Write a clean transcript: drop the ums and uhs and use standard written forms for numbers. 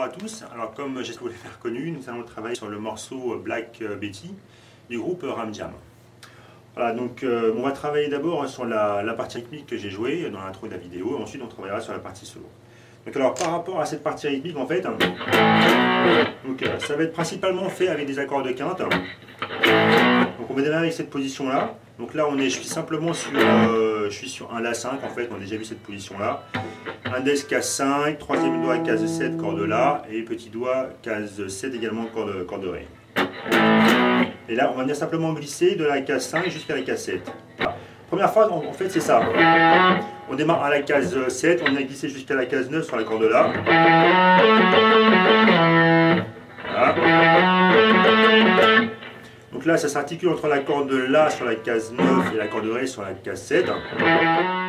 à tous. Alors comme j'espère que vous l'avez reconnu, nous allons travailler sur le morceau Black Betty du groupe Ram Jam. Voilà, donc on va travailler d'abord sur la partie rythmique que j'ai jouée dans l'intro de la vidéo, et ensuite on travaillera sur la partie solo. Donc alors par rapport à cette partie rythmique en fait, donc, ça va être principalement fait avec des accords de quinte. Donc on va démarrer avec cette position là. Donc là je suis simplement sur, un La5 en fait, on a déjà vu cette position là. Index case 5, troisième doigt case 7, corde La, et petit doigt case 7 également, corde Ré. Et là on va venir simplement glisser de la case 5 jusqu'à la case 7. Voilà. Première phrase en fait c'est ça. On démarre à la case 7, on vient glisser jusqu'à la case 9 sur la corde La. Voilà. Donc là ça s'articule entre la corde La sur la case 9 et la corde Ré sur la case 7.